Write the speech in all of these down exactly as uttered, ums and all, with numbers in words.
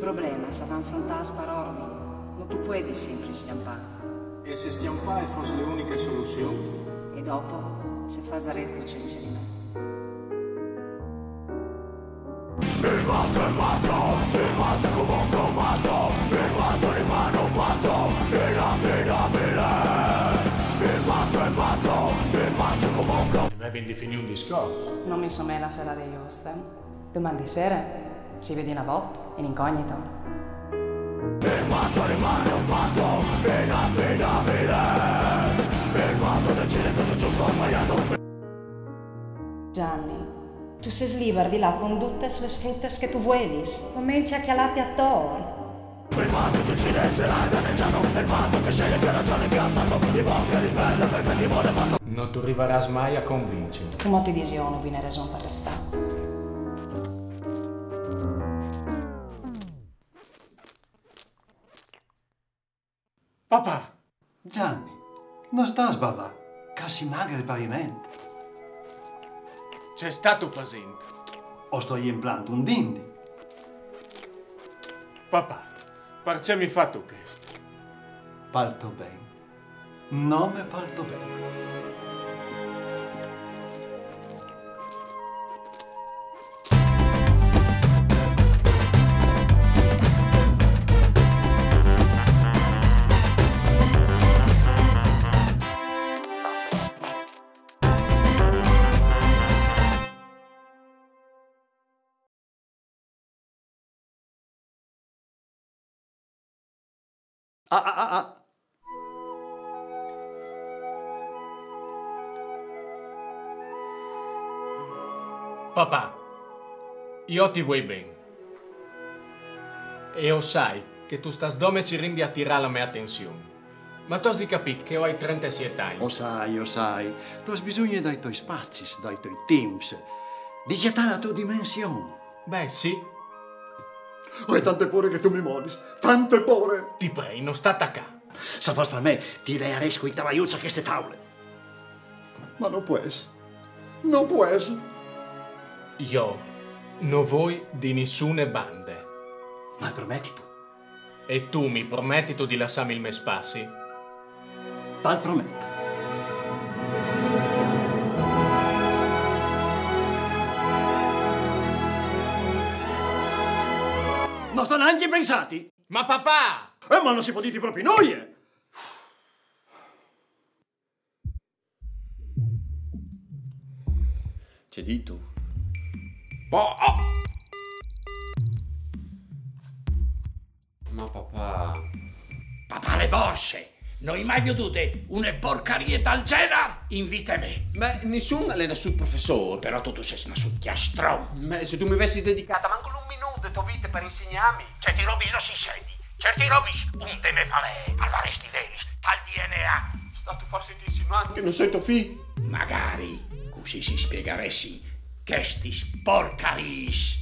problema, ça va affrontare a parole. Ma tu puoi sempre schiampare. E se schiampare fosse l'unica soluzione? E dopo, se fai il resto c'è il cerino. Il matto è matto, il matto comunque un matto, il matto rimane un matto, inaffidabile. Il matto è matto, il matto comunque. Avevi definito un discorso. Non mi sommer la sera degli Ostem. Domani sera ci vedi una volta in incognito. Il matto rimane un matto, inaffidabile. Il matto decide cosa giusto o sbagliato. Gianni, tu sei libero di là con tutte le sfrutte che tu vuoi. Cominci a chialate attorno. Il matto decide se l'hai danneggiato. Il matto che sceglie più ragioni che ha tanto. Di gonfia di sveglia perché ti vuole matto. Non ti arriverai mai a convincere. Tu ti dici oh, non viene ragione per restare. Papà! Gianni, non sta sbavà, che si manca il pavimento. C'è stato facendo. O sto implantando un dindi. Papà, perché mi fatto questo? Parto bene. Non mi parto bene. Ah, ah, ah, ah. Papà, io ti vuoi bene. E io sai che tu stai dove ci rindi a tirare la mia attenzione. Ma tu hai capito che ho hai trentasette anni. Lo sai, lo sai. Tu hai bisogno dei tuoi spazi, dei tuoi teams. Di gettare la tua dimensione. Beh, sì. Ho tante paure che tu mi mollis. Tante paure. Ti prego, non sta attaccando. Se fosse per me, ti leerei con i travagliuzzi a queste tavole. Ma non può essere. Non può essere. Io non vuoi di nessune bande. Ma prometti tu. E tu mi prometti tu di lasciarmi il mio spazio? Tal prometto. Non stanno neanche pensati? Ma papà! Eh, ma non si può dire proprio noi, eh! C'è dito? Oh, oh. Ma papà... Papà le borse! Non hai mai vedute una porcaria del genere? Invita me. Ma nessuno è nato professore. Però tu, tu sei una succhiastro. Ma se tu mi avessi dedicato... Manco un minuto ti ho vite per insegnarmi. Certi robi non si senti. Certi robi un te ne fa lei. Alvaresti delis. Tal D N A. Stato forse ti insinuando che non sei tuo figlio? Magari. Così si spiegheressi. Che sti sporcaris.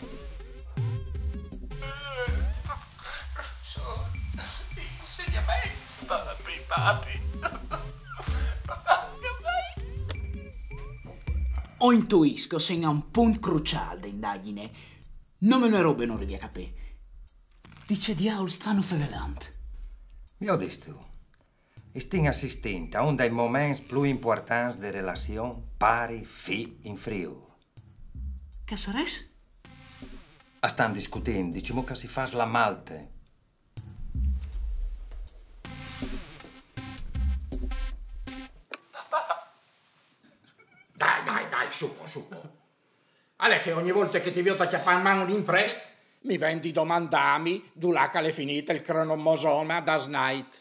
Insegnami. Papi, papi. O intuisco segna un punto cruciale d'indagine. Non me ne robe non arrivi a capire. Dice diavolo stanno fevelando. Mi ho detto, sting assistente a un dei momenti più importanti della relazione pari fi in frio. Che sarebbe? A stanno discutendo, diciamo che si fa la malte. Dai, dai, dai, suppo, suppo. Allora che ogni volta che ti vedo a chiappare in mano l'imprest, mi vendi domandami, dulaca è finita il cronomosoma da Snite.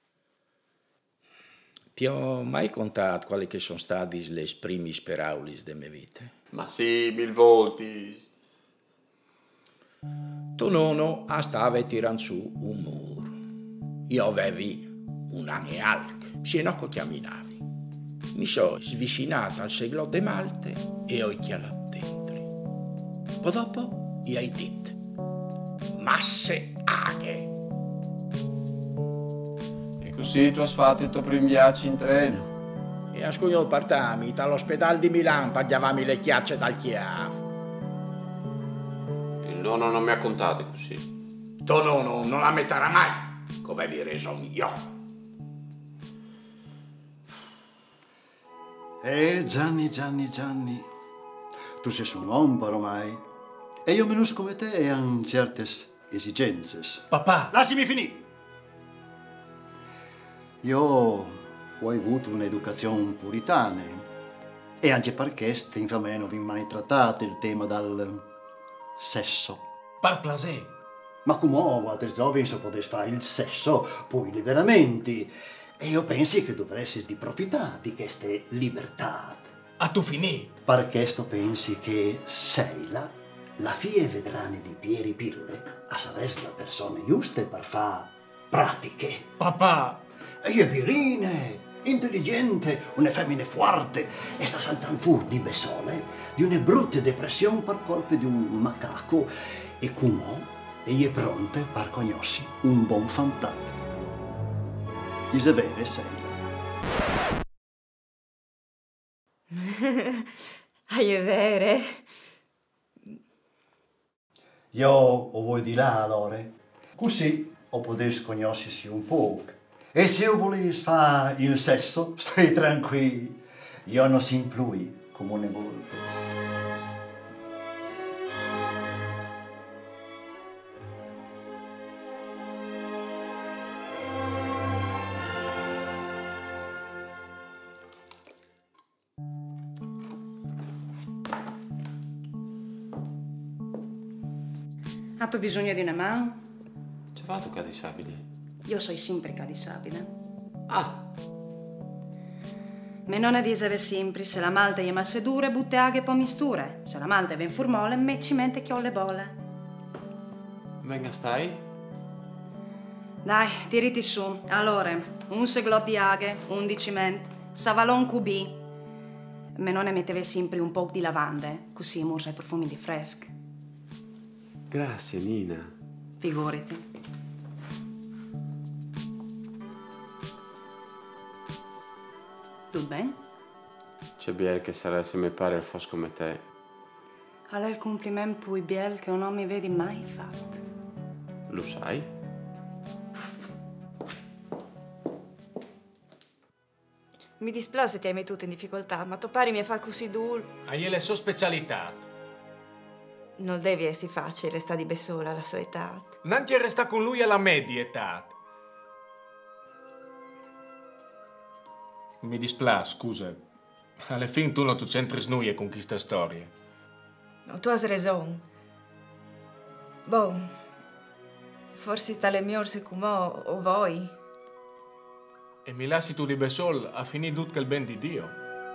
Ti ho mai contato quali che sono stati le primi speraulis delle mie vite? Ma sì, mil volti. Tu nonno a stava tirando su un muro. Io avevi un anno e alc, se no che camminavi. Mi sono svicinata al seglo de Malte e ho chialato dentro. Poi dopo gli hai detto, masse aghe. E così tu hai fatto il tuo primo viaggio in treno? E a scuglio partami dall'ospedale di Milano per chiavarmi le chiacce dal chiavo. Il nonno non mi ha contato così. Tu no, no, non la metterà mai, come vi reso io. Eh, Gianni, Gianni, Gianni, tu sei un uomo ormai, e io meno come te hanno certe esigenze. Papà! Lasciami finire! Io ho avuto un'educazione puritana, e anche perché in famiglia non vi mai trattato il tema del sesso. Par plasè! Ma come altri giovani se potete fare il sesso, poi liberamente. E io penso che dovresti di approfittare di queste libertà. A tu finito! Perché sto pensi che sei la, la figlia vedrane di Pieri Pirule, a sapere la persona giusta per fare pratiche. Papà! E io Pierine, intelligente, una femmina forte, e sta saltando fuori di besole, di una brutta depressione per colpa di un macaco, e come e è pronta per conoscere un buon fantasma. Is vere sei È vero? Io ho voi di là allora, così o potete conoscersi un po'. E se io volessi fare il sesso, stai tranquillo, io non si influi come una volta. Ha tu bisogno di una mano? Ci va tu disabile? Io sono sempre disabile. Ah! Me non è dire sempre, se la malta è masse dure, butte aghe po' misture. Se la malta è formole, me ci mente che ho le bolle. Venga stai? Dai, tiriti su. Allora, un seglot di aghe, un di ciment, savalon cubì. Me non ne metteve sempre un po' di lavande, così musa i profumi di fresco. Grazie, Nina. Figurati. Tutto bene? C'è biel che sarà se mi pare il fos come te. È il complimento più biel che un uomo vedi mai fatto. Lo sai? Mi dispiace ti hai messo in difficoltà, ma tuo pari mi fa così dul. Hai le sue specialità. Non devi essere facile restare di besola alla sua età. Non ti resta con lui alla media età. Mi dispiace, scusa. Alla fine tu non ti centri snuie con questa storia. No, tu hai ragione. Boh, forse tale mio come o voi. E mi lasci tu di besol a finire tutto il ben di Dio.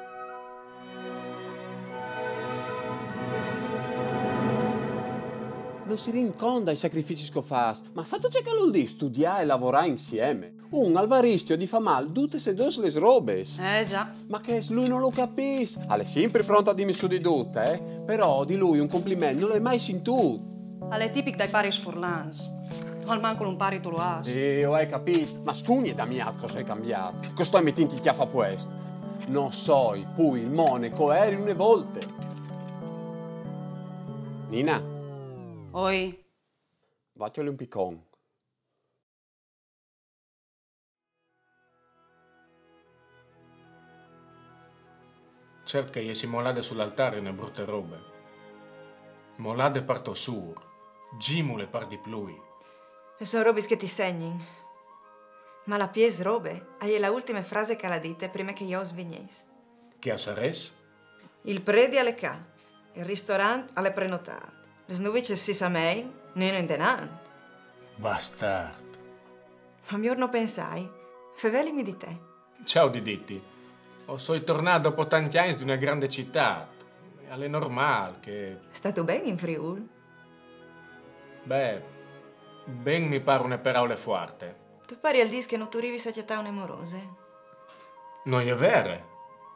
Non si rinconda i sacrifici che fas, ma stato c'è che non di studiare e lavorare insieme. Un al rischio di fa mal tutte se due le robes. Eh già. Ma che lui non lo capisce. È sempre pronto a dirmi su di tutte, eh? Però di lui un complimento non l'hai mai sentito. È tipico dai pari sforlans. Al manco un pari tu lo hai. Sì, ho hai capito. Ma scugni da mia cosa hai cambiato. Che sto mettendo il chiaffa questo. Non so, poi il monaco eri una volte. Nina. Oi. Vatteli un piccone. Certo che gli si molade sull'altare una brutte robe. Molade parto sur, gimule par di plui. E sono robe che ti segni. Ma la pies robe, hai la ultima frase che la dite prima che io svignessi. Che a sares? Il predi alle ca, il ristorante alle prenotate. Le snuvice si sa mei, neno in denant. Bastard. Ma mi non pensai, fevelimi di te. Ciao Diditti. O sono tornato dopo tanti anni di una grande città. È normale che... Stato bene in Friul? Beh, ben mi pare una parole forte. Tu pari al dis che non tu rivi sa città un'amorose. Non è vero.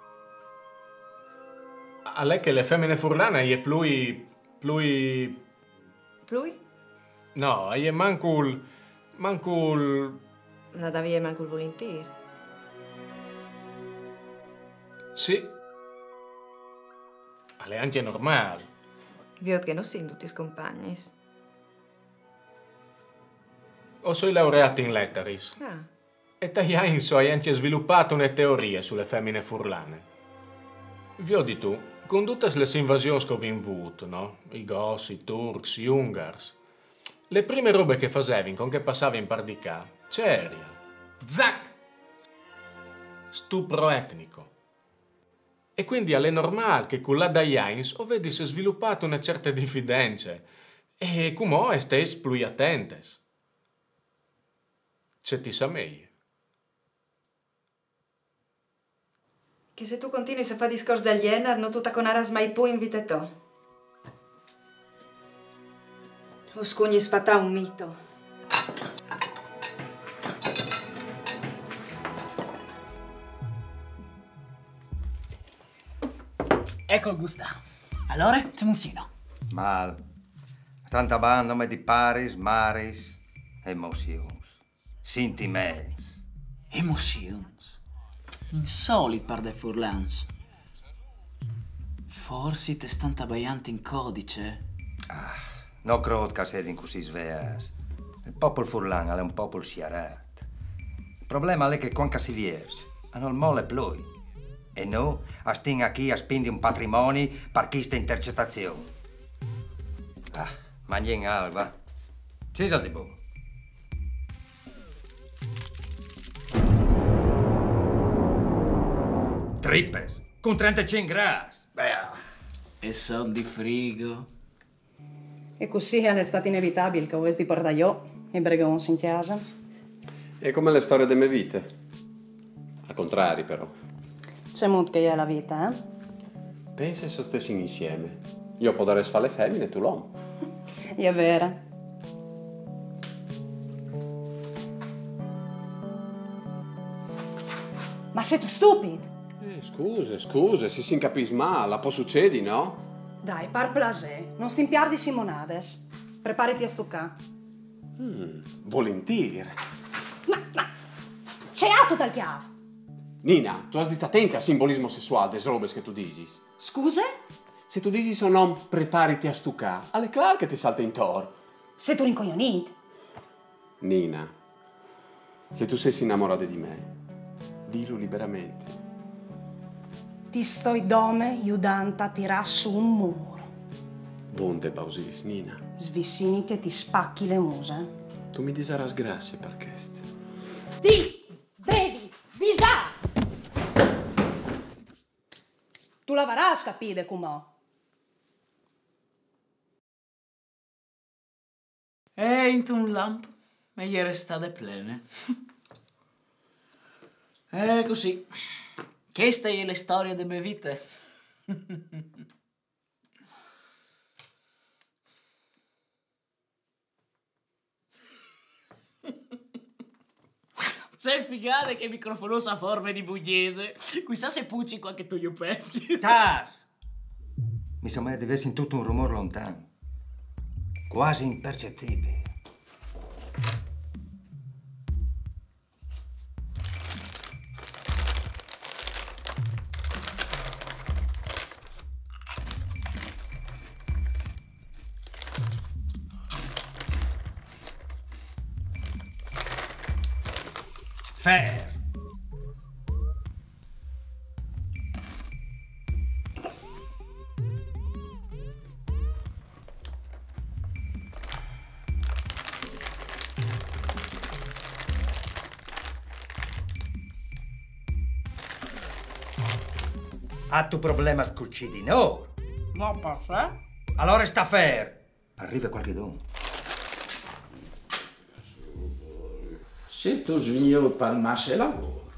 A lei che le femmine furlane è più... più... Plui? No, è manco il... manco il... Non davi manco il volentieri. Sì. È anche normale. Vi ho che non sin tutti scompagni. Ho sono laureato in letteris. Ah. E Tagliains ho anche sviluppato una teoria sulle femmine furlane. Vi ho di tu, con tutte le invasioni che ho avuto, no? I Gossi, i Turks, i Ungars. Le prime robe che facevi con che passavi in par di ca, c'era. Zac! Stupro etnico. E quindi è normale che con la Tagliains ho vedi si sviluppato una certa diffidenza e come stai più attentes. C'è ti sa meglio. Che se tu continui a fare discorsi dagli Enar, non tu taconaras mai più invitato. O scugni sfatà un mito. Ecco il Gusta. Allora, c'è un sino. Mal. Stan tabando di paris, maris, emotions, sentiments. Emocions. Insolit par de furlans. Forse te stan tabaianti in codice? Ah, no credo che siete così sveas. Il popolo furlan è un popolo sciarat. Il problema è che quando si viers, hanno il mole plui. E noi stiamo qui a spendere un patrimonio per questa intercettazione. Ah, mangiamo algo, va. Ci sono di buono. Trippes, con trentacinque gradi. Beh. E son di frigo. E così è stato inevitabile che avessi portato io e bregons in chiesa. È come le storie delle mie vite. Al contrario, però. C'è molto che è la vita, eh? Pensa se stessi insieme. Io potrei fare le femmine e tu l'uomo. È vero. Ma sei tu stupido? Eh, scusa, scusa, se si capisce male, può succedere, no? Dai, par plasè, non stimpiar di Simonades. Preparati a stuccare. Mm, volentieri. Ma, ma, c'è altro dal chiave. Nina, tu hai di stare attenta al simbolismo sessuale delle robe che tu dici. Scusa? Se tu dici o non, preparati a stuccare, alle clar che ti salta intorno. Sei tu rincoglionito? Nina, se tu sei innamorata di me, dillo liberamente. Ti sto dome aiutando a tirare su un muro. Bonde bausis, Nina. Svissiniti e ti spacchi le muse. Tu mi disaras grazie per questo. Ti devi visare! Tu lavaras, capite com'è? E in un lampo, e gli restate plene. E così. Questa è la storia delle mie vite. C'è figare che microfonosa forme di pugliese. Chissà se pucci qualche tuo peschi. Tas! Mi sembra di aver sentito un rumore lontano, quasi impercettibile. Fair. Ha tu problema scuccidi, no? Ma passa? Allora sta fair. Arriva qualche dono. Se tu svegli palmasse lavoro.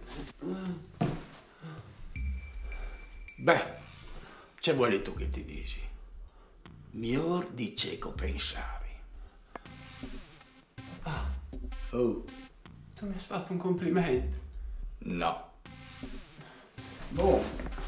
Beh, c'è vuoi tu che ti dici? Miglior di cieco pensavi. Ah, oh, tu mi hai fatto un complimento. No. Boh,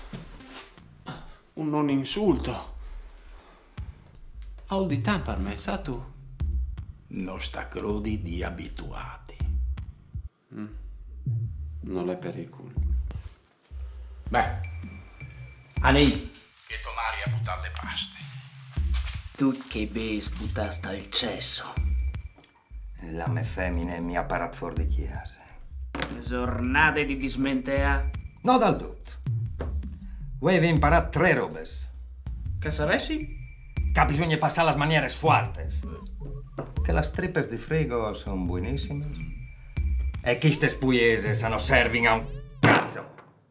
un non insulto. All di tempo per me, sa tu? Non sta crudi di abituati. Mm. Non è pericolo. Beh, Ani, che tomari a buttare le paste. Tu che bes buttasta al cesso. La me femmine mi ha parato fuori di chiesa. Giornate di dismentea. No dal tutto. Voi avete imparato tre robes. Che saresti? Che bisogna passare las manieres fuertes. Che las trippes di frigo sono buonissime. E che ste spugliese sanno serving a un cazzo.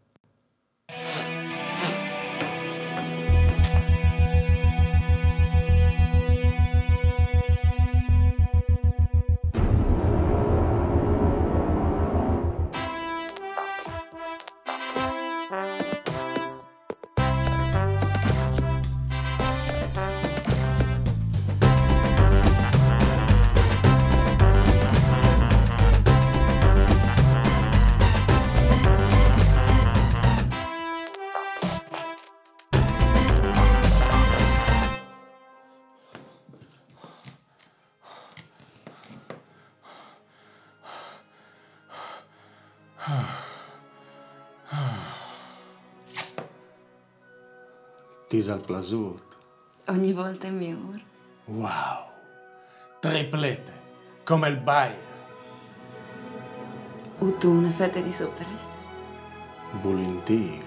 Ti sal plasut. Ogni volta è migliore. Wow, triplete, come il Bayern. O tu una fetta di sorpresa? Volentieri.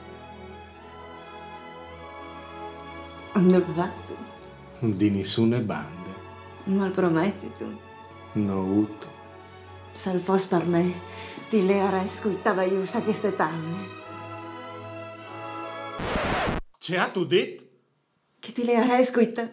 Non lo fatto? Di nessune bande. Ma lo prometti tu? No uto. Se il fosse per me, ti leerei scuitava io sa che ste tamme. C'è a tu dit? Che ti leerei scuita?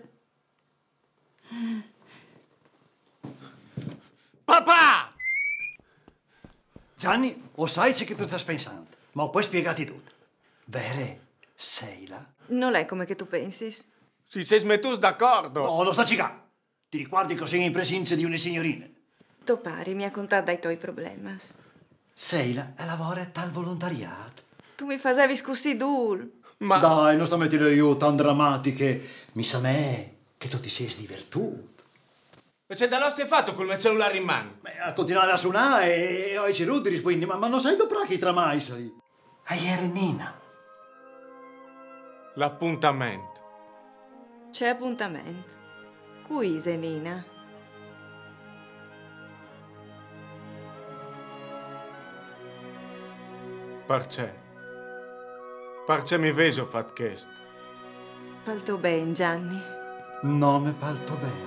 Papà! Gianni, lo sai ciò che tu stai pensando, ma ho poi spiegati tutto. Vere, sei là? Non è come che tu pensi. Si sei smettus d'accordo. No, non sta cica. Ti ricordi che sei in presenza di una signorina? Tu pari mi ha contato dai tuoi problemi. Seila e lavora tal volontariato. Tu mi facevi scussi dul. Ma... Dai, non sta mettendo io tan drammatiche. Mi sa me che tu ti sei divertuto. E c'è da nostro fatto col mio cellulare in mano? Beh, a continuare a suonare e ho ceduto rispondi, ma, ma non sai dopo che tramai sai? A ieri Nina. L'appuntamento. C'è appuntamento. Qui, Zenina. Perché? Perché mi veso fat chest? Palto ben, Gianni. Nome palto bene.